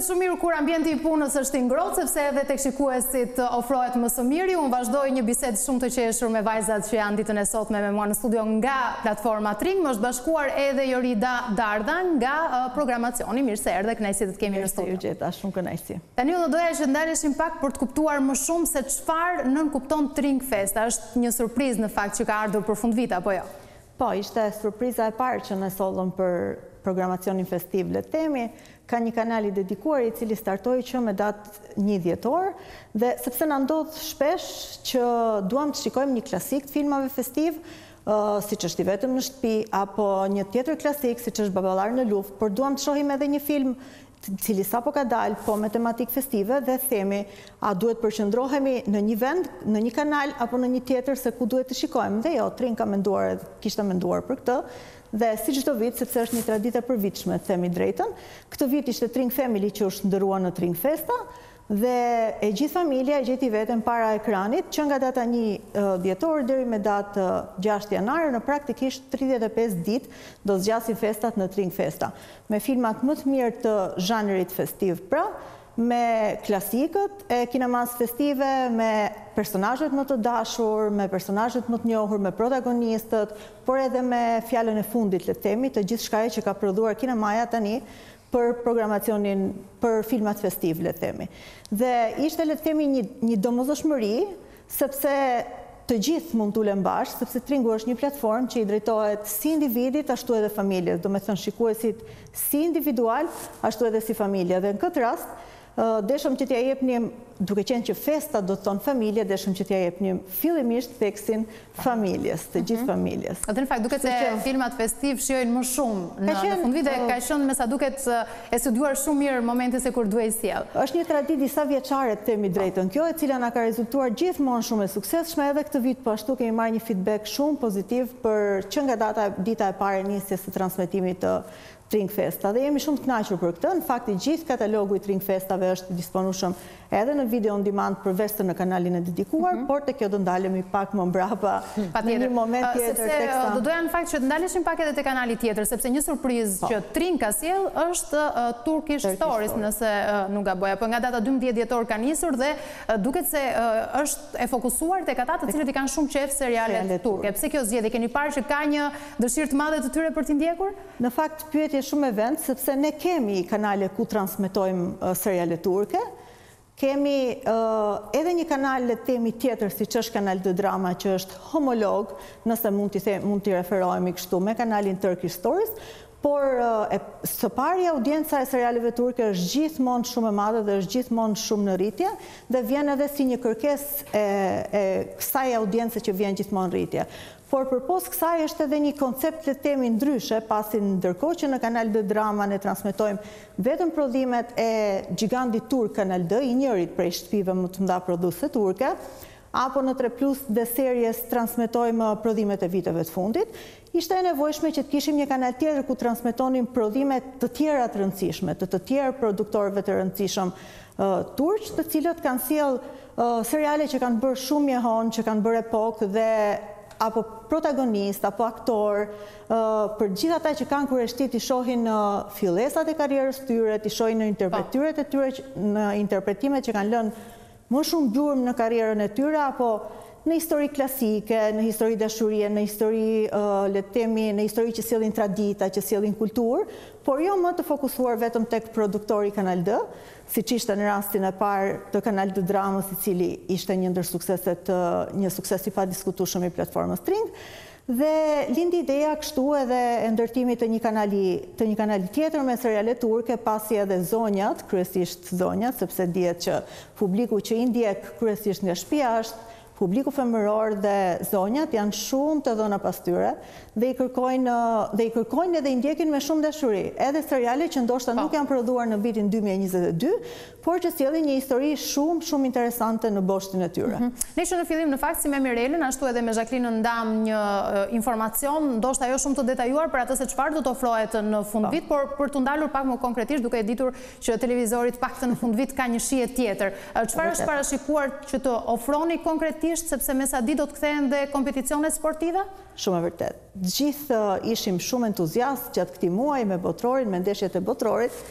është shumë mirë kur ambienti i punës është i ngrohtë, sepse edhe tek shikuesit ofrohet më së miri. Unë vazhdoj një bisedë shumë të qeshur me vajzat që janë ditën e sotme me mua në studio nga platforma Tring. Më është bashkuar edhe Jorida Dardan nga programacioni. Mirë se erdhe, kënaqësi të të kemi në studio. Mirë se ju gjeta, shumë kënaqësi. Tani do doja që ndaleshim pak për të kuptuar më shumë se çfarë nënkupton Tring Festa. Është një surprizë në fakt që ka ardhur për fundvit apo jo? Po, ishte surpriza e parë që ne sollëm për programacionin festiv, le të themi. Ka një kanal i dedikuar i cili startoi që me datë 1 dhjetor, dhe sepse na ndodh shpesh që duam të shikojmë një klasik të filmave festiv, siç është I vetëm në shtëpi, apo një tjetër klasik siç është Baballar në luftë, por duam të shohim edhe një film cili sapo ka dalë, po me tematikë festive, dhe themi, a duhet përqendrohemi në një vend, në një kanal, apo në një tjetër, se ku duhet të shikojmë. Dhe jo, Tring ka menduar, kishte menduar për këtë, dhe si çdo vit, sepse është një traditë e përvitshme, themi drejtën, këtë vit ishte Tring Family që është ndëruar në Tring Festa, dhe e gjithë familja e gjeti veten para ekranit, që nga data 1 dhjetor deri me datë 6 janar, në praktikisht 35 ditë do zgjasin festat në Tring Festa, me filmat më të mirë të zhanrit festiv, pra, me klasikët e kinemas festive, me personazhet më të dashur, me personazhet më të njohur, me protagonistët, por edhe me fjalën e fundit, le të themi, të gjithë shkaje që ka prodhuar kinemaja tani për programacionin, për filmat festiv, le të themi. Dhe ishte, le të themi, një domosdoshmëri, sepse të gjithë mund të ulen bashkë, sepse Tringu është një platformë që I drejtohet si individit, ashtu edhe familjes, do me thënë shikuesit si individual, ashtu edhe si familje. Dhe në këtë rast, deshëm që t'ja jepnim, duke qenë që festa do të thonë familje, deshëm që t'ja jepnim fillimisht theksin familjes, të gjithë familjes. Atë në fakt, duket se filmat festiv shijojnë më shumë në fundvit, dhe ka qenë me sa duket e studiuar shumë mirë momente se kur duhej sjell. Është një traditë disa vjeçare, të themi drejtën, kjo e cila na ka rezultuar gjithmonë shumë e suksesshme, edhe këtë vit po ashtu kemi marrë një feedback shumë pozitiv për që nga dita e parë e nisjes së transmetimit të Tring Festa, dhe jemi shumë të kënaqur për këtë. Në fakt, gjithë katalogu I Tring Festave është disponueshëm edhe në video on demand përveç se në kanalin e dedikuar, por te kjo do ndalemi pak më mbrapa në një moment tjetër teksa. Do doja në fakt që të ndaleshim pak edhe te kanali tjetër, sepse një surprizë që Tring ka sjell është Turkish Stories, nëse nuk gaboj, apo nga data 12 dhjetor ka nisur, dhe duket se është e fokusuar tek ata të cilët I kanë shumë qejf serialet turke. Pse kjo zgjedhje? Keni parë që ka një dëshirë të madhe të tyre për t'i ndjekur? Në fakt, pyetje shumë e vend, sepse ne kemi kanale ku transmetojmë seriale turke, kemi edhe një kanal, le të themi, tjetër, si që është kanal të drama, që është homolog, nëse mund t'i referohemi kështu, me kanalin Turkish Stories, por së pari audienca e serialeve turke është gjithmonë shumë e madhe dhe është gjithmonë shumë në rritje, dhe vjen edhe si një kërkesë e kësaj audience që vjen gjithmonë në rritje. Por përpos kësaj është edhe një koncept, le të themi, ndryshe, pasi ndërkohë që në Kanal D Drama ne transmetojmë vetëm prodhimet e gjigandit turk Kanal D, I njërit prej shtëpive më të mëdha prodhuese turke, apo në 3+ dhe series transmetojmë prodhimet e viteve të fundit, ishte e nevojshme që të kishim një kanal tjetër ku transmetonim prodhimet të tjera të rëndësishme, të tjerë produktorëve të rëndësishëm turq, të cilët kanë sjell seriale që kanë bërë shumë mjehon, që kanë bërë epokë, dhe apo protagonist, apo aktor, për gjithë ata që kanë kurioztet I shohin në fillesat e karrierës tyre, I shohin në interpretyret e tyre, në interpretimet që kanë lënë më shumë gjurmë në karrierën e tyre, apo në histori klasike, në histori dashurie, në histori, le të themi, në histori që sjellin tradita, që sjellin kulturë, por jo më të fokusuar vetëm tek produktori Kanal D, siç ishte në rastin e parë të Kanal D Dramës, I cili ishte një ndër sukseset, një sukses I padiskutueshëm I platformës Tring, dhe lindi ideja kështu edhe e ndërtimit të një kanali tjetër me seriale turke, pasi edhe zonjat, kryesisht zonjat, sepse dihet që publiku që I ndjek kryesisht nga shtëpia është publiku femëror, dhe zonjat janë shumë të dhëna pas tyre, dhe I kërkojnë edhe I ndjekin me shumë dashuri, edhe seriale që ndoshta nuk janë prodhuar në vitin 2022, por që sjellin një histori shumë interesante në boshtin e tyre. Ne që në fillim në fakt si me Mirelën, ashtu edhe me Jacqueline ndam një informacion, ndoshta jo shumë të detajuar për atë se çfarë do të ofrohet në fundvit, por për të ndalur pak më konkretisht, duke e ditur që televizorit paktën në fundvit ka një shije tjetër. Çfarë është parashikuar që të ofroni konkretisht, sepse me sa di do të kthehen dhe kompeticionet sportive? Shumë e vërtet. Gjithë ishim shumë entuziast gjatë këtij muaji me botrorin, me ndeshjet e botrorit,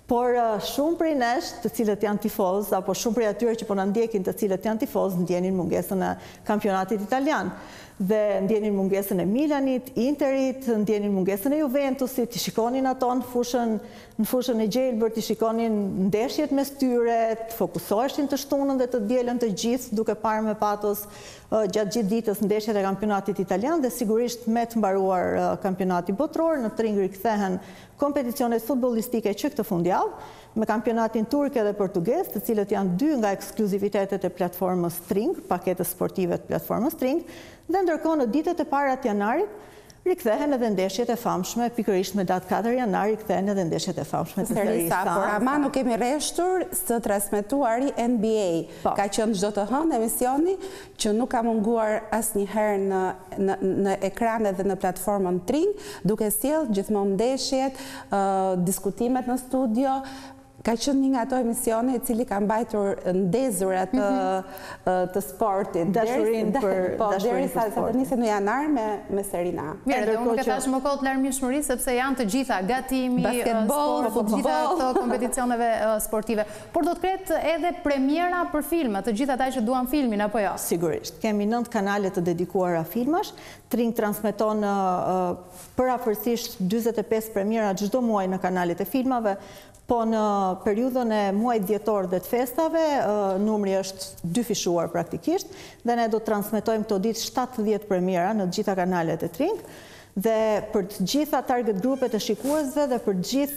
Por shumë prej nesh të cilët janë tifoz, apo shumë prej atyre që po na ndjekin të cilët janë tifoz, ndjenin mungesën e kampionatit italian. Dhe ndjenin mungesën e Milanit, Interit, ndjenin mungesën e Juventusit, i shikonin ato në fushën e gjelbër, i shikonin ndeshjet mes tyre, të fokusoheshin të shtunën dhe të dielën të gjithë, duke parë me patos gjatë gjithë ditës ndeshjet e kampionatit italian dhe sigurisht me të mbaruar kampionati botror, në Tring rikthehen kompeticionet futbollistike që këtë fundjavë, me kampionatin turk edhe portugez, të cilët janë 2 nga ekskluzivitetet e platformës Tring, paketës sportive të platformës Tring, dhe ndërkohë në ditët e para të janarit rikthehen edhe ndeshjet e famshme, pikërisht me datë 4 janar rikthehen edhe ndeshjet e famshme të Serie A. Por ama nuk kemi rreshtur së transmetuari NBA. Ka qenë çdo të hënë emisioni që nuk ka munguar asnjëherë në ekrane dhe në platformën Tring, duke sjellë gjithmonë ndeshjet, diskutimet në studio. Ka qenë një nga ato emisione i cili ka mbajtur ndezur atë të sportit. Dashurin për derisa të nisë në janar me Serie A. Mirë, dhe unë nuk e thash më kohë të larmishmëri, sepse janë të gjitha gatimi, basketbol, sport, të gjitha ato kompeticioneve sportive. Por do të ketë edhe premiera për filma, të gjitha ata që duan filmin, apo jo? Sigurisht. Kemi 9 kanale të dedikuara filmash. Tring transmeton përafërsisht 45 premiera çdo muaj në kanalet e filmave. Po në periudhën e muajit dhjetor dhe të festave, numri është dyfishuar praktikisht, dhe ne do të transmetojmë këto ditë 70 premiera në të gjitha kanalet e Tring, dhe për të gjitha target grupet e shikuesve dhe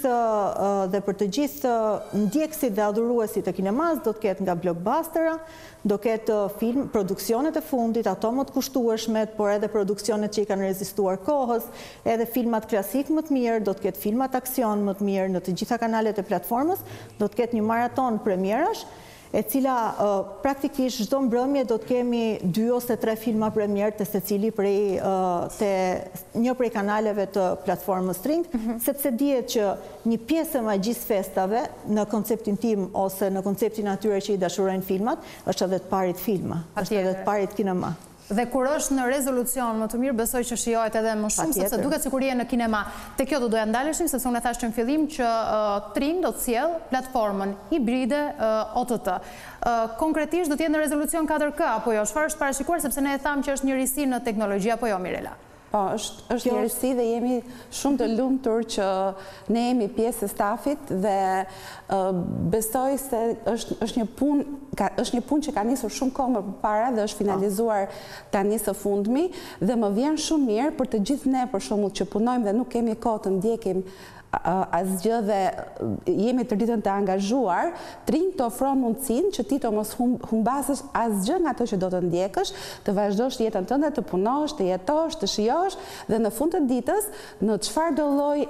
për të gjithë ndjekësit dhe adhuruesit e kinemas, do të ketë nga blockbustera, do ketë film, produksionet e fundit, ato më të kushtueshmet, por edhe produksionet që i kanë rezistuar kohës, edhe filmat klasik më të mirë, do të ketë filmat aksion më të mirë në të gjitha kanalet e platformës, do të ketë një maraton premierash, e cila praktikisht çdo mbrëmje do të kemi 2 ose 3 filma premier të secili prej një prej kanaleve të platformës Tring, sepse dihet që një pjesë e magjisë festave në konceptin tim ose në konceptin atyre që i dashurojnë filmat, është edhe të parit filma, është edhe të parit kinema. Dhe kur është në rezolucion më të mirë, besoj që shijohet edhe më shumë, sepse duket sikur je në kinema. Te kjo do doja ndaleshim, sepse unë e thash që në fillim që Tring do të sjellë platformën hibride OTT. Konkretisht do të jetë në rezolucion 4K apo jo? Çfarë është parashikuar, sepse ne e thamë që është një risi në teknologji apo jo, Mirela? Po, është një risi dhe jemi shumë të lumtur që ne jemi pjesë e stafit dhe besoj se është një punë që ka nisur shumë kohë më parë dhe është finalizuar tani së fundmi dhe më vjen shumë mirë për të gjithë ne për shembull që punojmë dhe nuk kemi kohë të ndjekim asgjë dhe jemi të ditën të angazhuar, Tring të ofron mundësinë që ti të mos humbasësh asgjë nga ato që do të ndjekësh, të vazhdosh jetën tënde, të punosh, të jetosh, të shijosh dhe në fund të ditës në çfarëdo lloj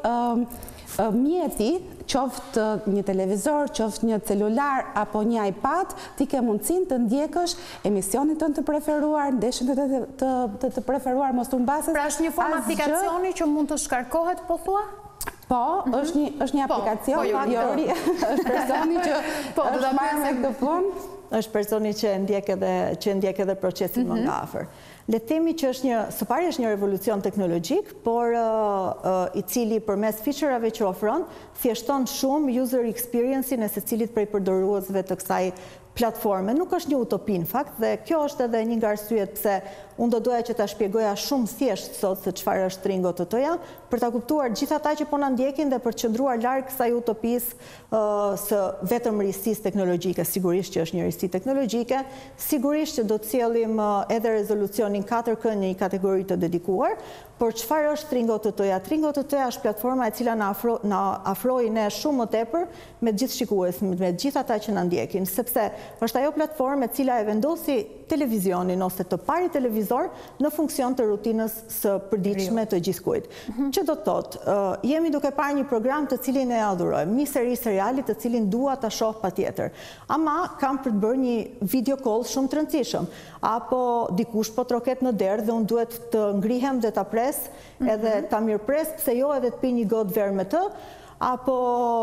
mjeti, qoftë një televizor, qoftë një celular apo një iPad, ti ke mundësinë të ndjekësh emisionin tënd të preferuar, ndeshjen të preferuar, mos të humbasësh. Pra është një formë aplikacioni që mund të shkarkohet, po thua? Po, është një aplikacion, është personi që është marrë me këtë punë. Është personi që ndjek edhe procesin më nga afër. Le të themi që së pari është një revolucion teknologjik, por i cili përmes feature-ave që ofron, thjeshton shumë user experience-in e secilit prej përdoruesve të kësaj platforme. Nuk është një utopi në fakt, dhe kjo është edhe një nga arsyet pse unë do doja që ta shpjegoja shumë thjesht sot se çfarë është Tring OTT-ja, për ta kuptuar gjithë ata që po na ndjekin dhe për të qëndruar larg kësaj utopisë së vetëm risisë teknologjike. Sigurisht që është një risi teknologjike, sigurisht që do të sjellim edhe rezolucionin 4K në një kategori të dedikuar, por çfarë është Tring OTT-ja? Tring OTT-ja është platforma e cila na afroi ne shumë më tepër me gjithë shikues, me gjithë ata që na ndjekin, sepse është ajo platformë e cila e vendosi televizionin ose të pari televizor në funksion të rutinës së përditshme të gjithkujt. Që do të thotë, jemi duke parë një program të cilin e adhurojmë, një seriali të cilin dua ta shoh patjetër. Ama kam për të bërë një video call shumë të rëndësishëm, apo dikush po troket në derë dhe unë duhet të ngrihem dhe ta pres, edhe ta mirëpres, pse jo edhe të pi një gotë verë me të, apo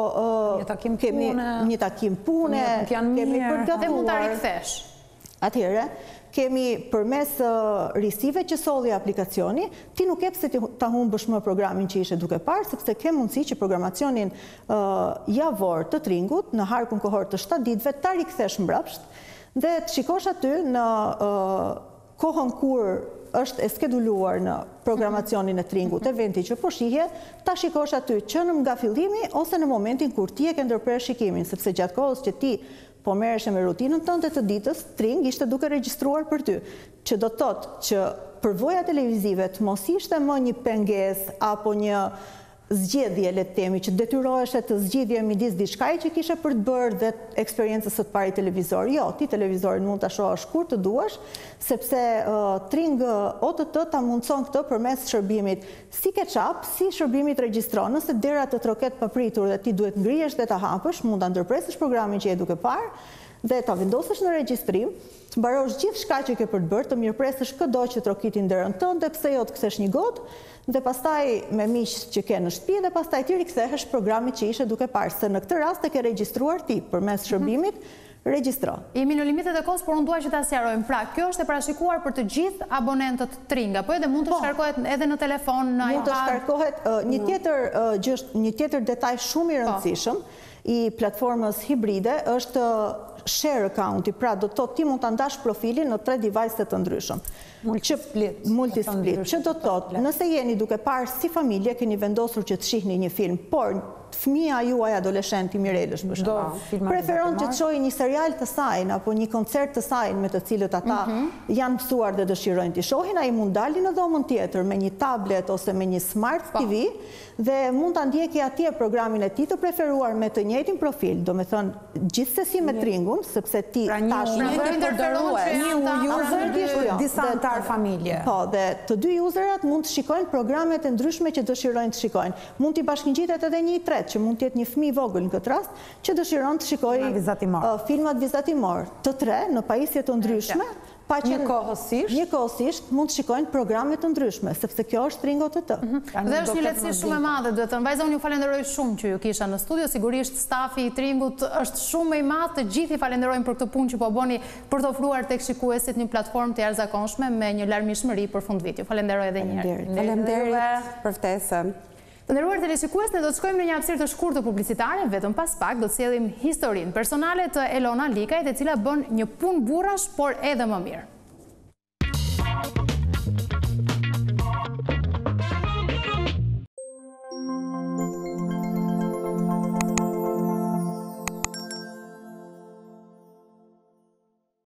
kemi një takim pune, kemi përgatuar. Dhe mund ta rikthesh. Atëherë, kemi përmes risive që solli aplikacioni, ti nuk e pse ta humbësh më programin që ishe duke parë, sepse ke mundësi që programacionin javor të Tringut, në harkun kohor të 7 ditëve, ta rikthesh mbrapsht, dhe të shikosh aty në kohën kur është e skeduluar në programacionin e Tringut, eventi që po shihje, ta shikosh aty që nga fillimi ose në momentin kur ti e ke ndërprer shikimin, sepse gjatë kohës që ti po merreshe me rutinën tënde të ditës, Tring ishte duke regjistruar për ty, që do të thotë që përvoja televizive të mos ishte më një pengesë apo një zgjedhje, le të themi, që detyroheshe të zgjidhje midis diçkaje që kishe për të bërë dhe eksperiencës së të parë televizor. Jo, ti televizorin mund ta shohësh kur të duash, sepse Tring OTT ta mundson këtë përmes shërbimit si ketchup, si shërbimit regjistron. Nëse dera të troket papritur dhe ti duhet ngrihesh dhe ta hapësh, mund ta ndërpresësh programin që je duke parë dhe ta vendosësh në regjistrim, të mbarosh gjithë shka që ke për të bërë, të mirëpresësh këdo që trokitin derën tënde, pse jo të kthesh një gotë, dhe pastaj me miq që ke në shtëpi dhe pastaj ti rikthehesh programit që ishe duke parë, se në këtë rast e ke regjistruar ti përmes shërbimit, regjistro. Jemi në limitet e kohës, por unë dua që ta sqarojmë. Pra, kjo është e parashikuar për të gjithë abonentët Tring, apo edhe mund të shkarkohet edhe në telefon, në iPad? Mund të shkarkohet një tjetër detaj shumë i rëndësishëm i platformës hibride është share accounti, pra do të thotë ti mund ta ndash profilin në 3 device të ndryshëm. Multisplit, që do të thotë, nëse jeni duke parë si familje, keni vendosur që të shihni një film, por fëmia juaj adoleshenti Mirelësh për shembull preferon që të shohë një serial të saj apo një koncert të saj me të cilët ata janë mësuar dhe dëshirojnë të shohin, ai mund dalin në dhomën tjetër me një tablet ose me një smart TV dhe mund ta ndjekë atje programin e tij të preferuar me të njëjtin profil, domethënë gjithsesi me Tringun, sepse ti tash disa antar familje. Po, dhe të dy userat mund të shikojnë programet e ndryshme që dëshirojnë të shikojnë. Mund t'i bashkëngjitet edhe një i tretë, që mund të jetë një fëmijë i vogël në këtë rast, që dëshiron të shikojë filmat vizatimor. Të tre në pajisje të ndryshme, njëkohësisht mund të shikojnë programe të ndryshme, sepse kjo është Tring OTT. Dhe është një lehtësi shumë e madhe, duhet të vajza, unë ju falenderoj shumë që ju kisha në studio, sigurisht stafi i Tringut është shumë i madh, të gjithë i falenderojmë për këtë punë që po bëni për të ofruar tek shikuesit një platformë të jashtëzakonshme me një larmishmëri për fundvit. Ju falenderoj edhe një herë. Faleminderit për ftesën. Të nderuar televizionist, ne do të shkojmë në një hapësirë të shkurtër publicitare, vetëm pas pak do të sjellim historinë personale të Elona Likajt, e cila bën një punë burrash, por edhe më mirë.